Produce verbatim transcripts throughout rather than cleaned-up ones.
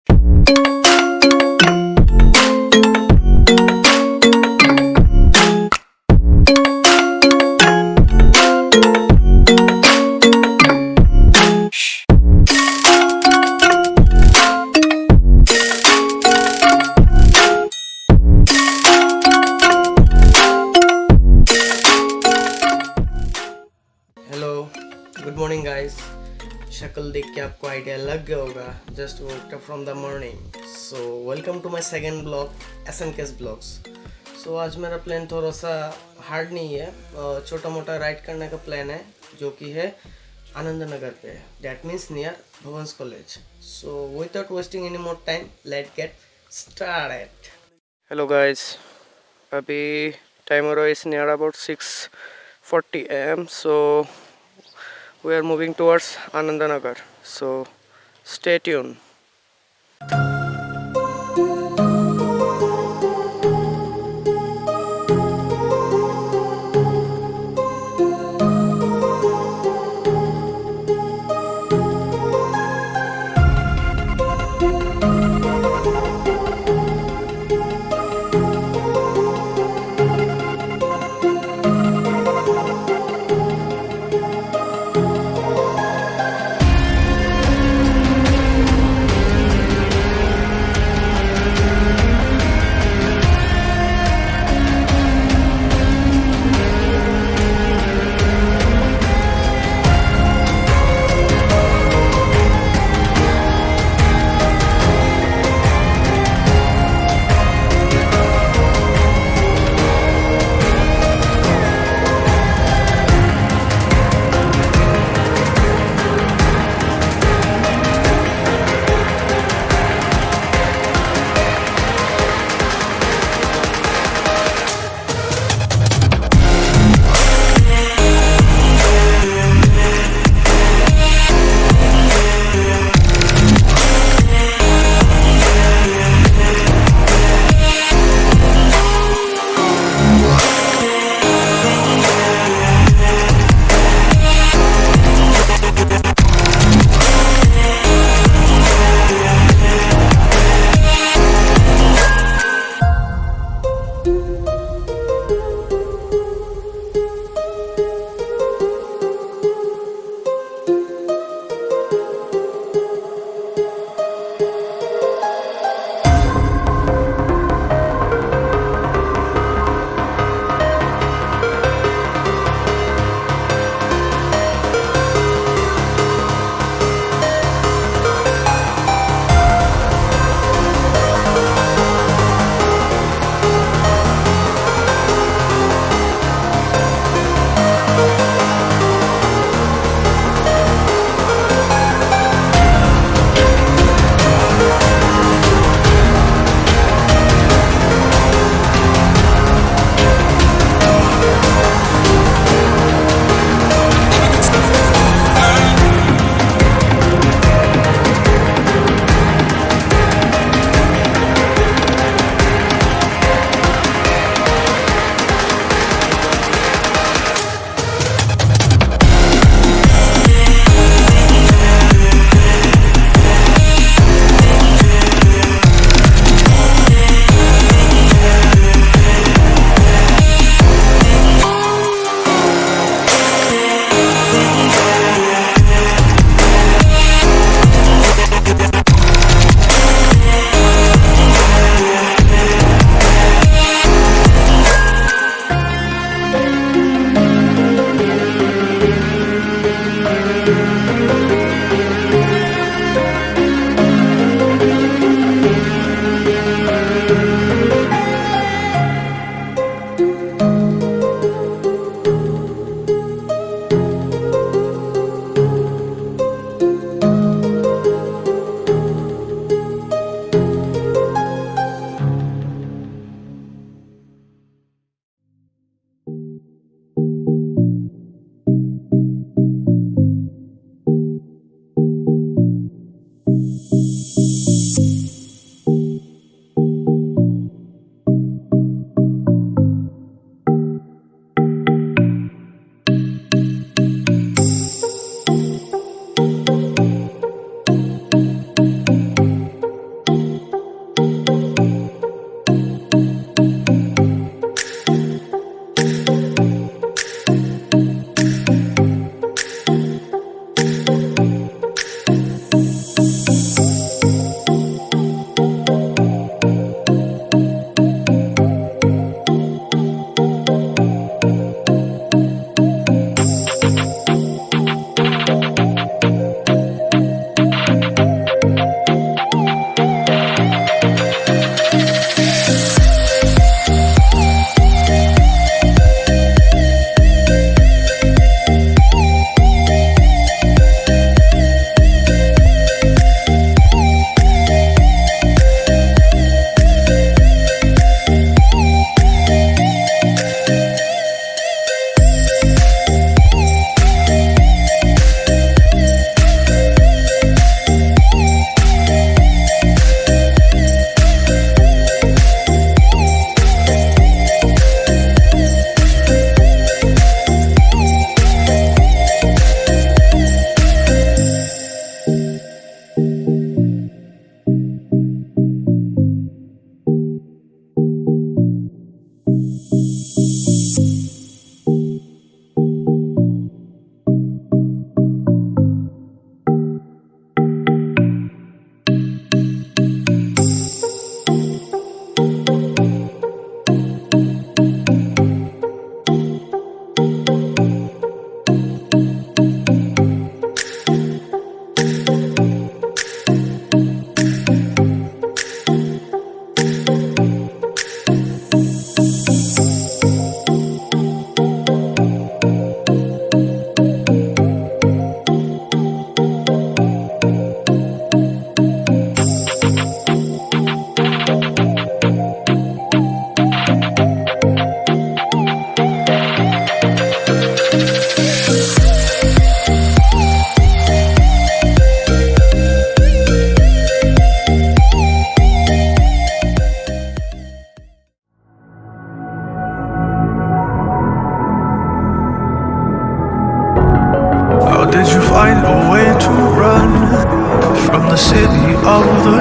Good morning guys. शक्ल देख के आपको आइडिया लग गया होगा। Just woke up from the morning. So welcome to my second blog S N K's blogs. So आज मेरा प्लान थोड़ा सा हार्ड नहीं है, छोटा मोटा राइड करने का प्लान है जो कि है आनंद नगर पे, that means near Bhavans college. So without wasting any more time let get started. Hello guys, अभी टाइम हो रहा है इस near about six forty a m So we are moving towards Anandanagar. So stay tuned.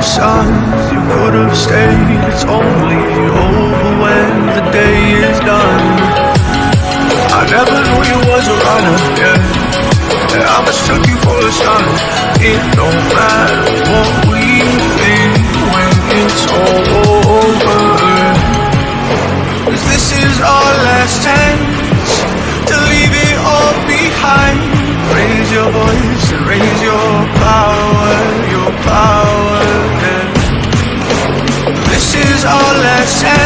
sons, you could have stayed. It's only over when the day is done. I never knew you was a runner, yeah, yeah, I mistook you for a son. It don't matter what we think when it's all over, 'cause this is our last chance to leave it all behind. Raise your voice and raise your power, your power, yeah. This is our last chance.